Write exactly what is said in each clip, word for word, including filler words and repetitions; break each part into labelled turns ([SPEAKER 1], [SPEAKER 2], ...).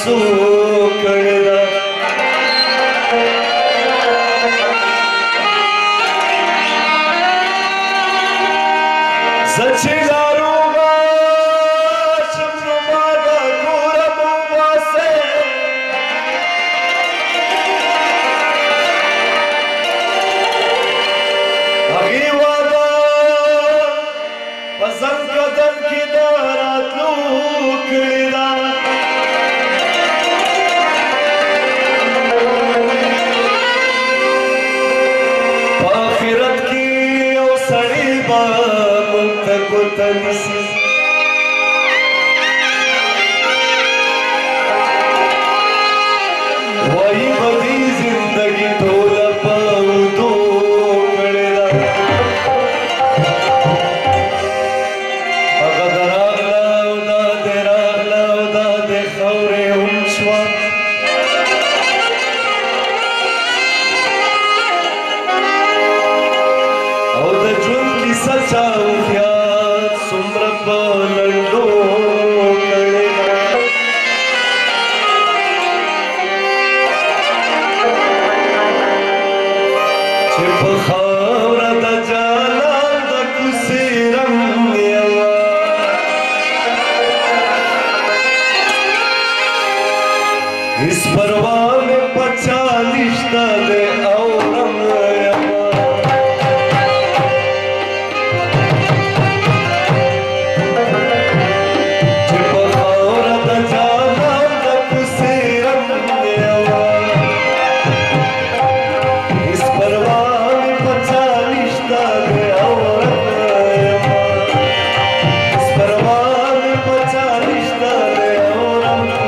[SPEAKER 1] سو کړه سچې ناروغه شم نو ما د کوره وباسئ هغې واده په زنګ قدم کې د راتلو کړې ده په آخرت کې یو سړی به موږ ته ګوته نیسي وایي به دې زندګي ټوله په اردو کړې ده هغه د راغله او دا دې راغله او دا دې خاورې هم شوه او د ژوند کیسه چا هوښیار څومره په لنډو کړې ده چې په خاوره د جانان د کوڅې رنګ یمه هېڅ پروا مې په چا نشته دی او رنګ یمه چې په خاوره د جانان د کوڅې رنګ یمه هېڅ پروا مې په چا نشته دی او رنګ یمه هېڅ پروا مې په چا نشته دی او رنګ یمه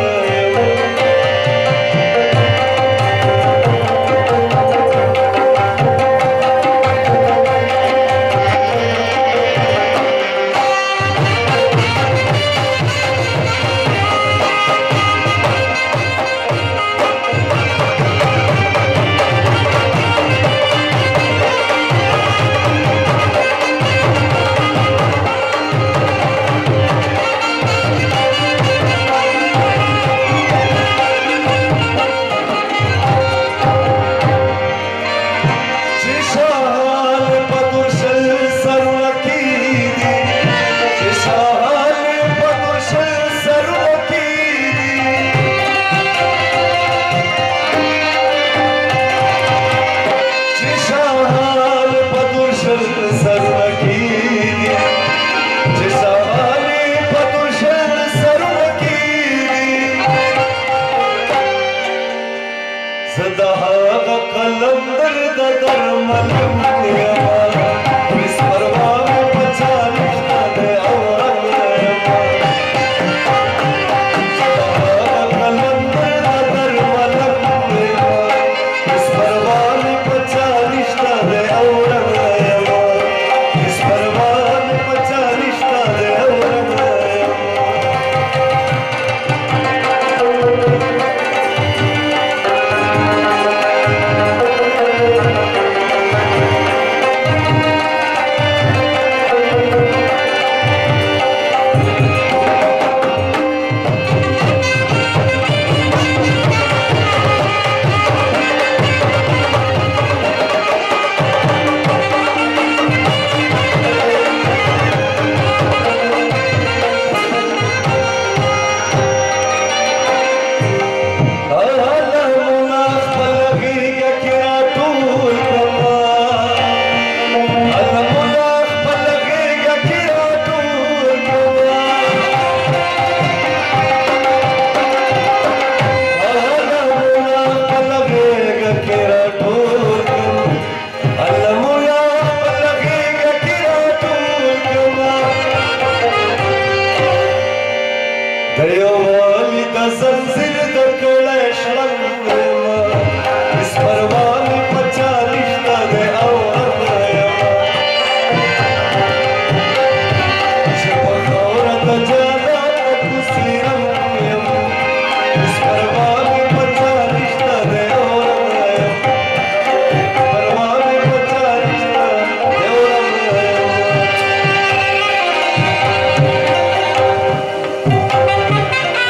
[SPEAKER 1] چې شال په درشل سروکي دي چې شال په درشل سروکي دي چې شال په درشل سروکي دي چې شال په درشل سروکي دي زه د هغه قلندر د درملم یمه هېڅ پروا مې په چا نشته دی او رنګ یمه زه د هغه قلندر د درملم یمه هېڅ پروا مې په چا نشته دی او رنګ یمه هېڅ پروا مې په چا نشته دی او رنګ یمه د یووالي د زنځیر د کړی شړنګ یمه هېڅ پروا مې په چا نشته دی او رنګ یمه چې په خاوره د جانان د کوڅې رنګ یمه هېڅ پروا مې په چا نشته دی او رنګ یمه پروا مې په چا نشته دی او رنګ یمه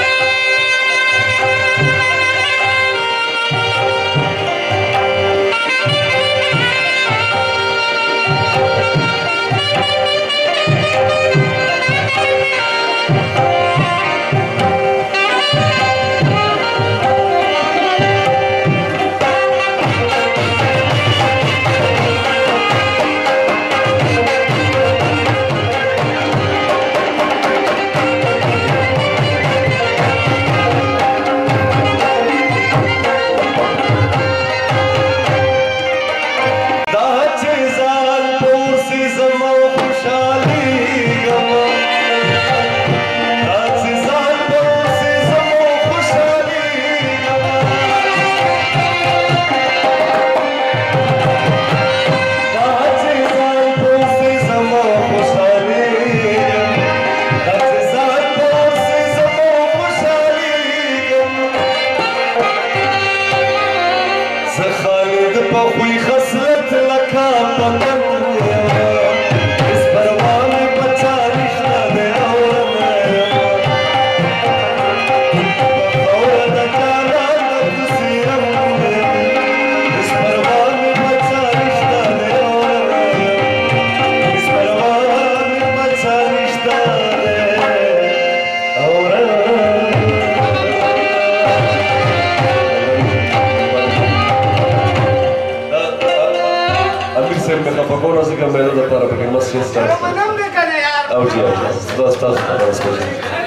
[SPEAKER 1] ځکه مې د لپاره پکې مس شي ستاسو
[SPEAKER 2] منم دې کنه یار
[SPEAKER 1] او جی او جی تاسو تاسو